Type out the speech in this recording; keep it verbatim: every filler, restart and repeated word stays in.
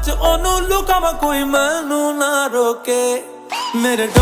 च ओनू लुकावा कोई मैनू ना रोके मेरे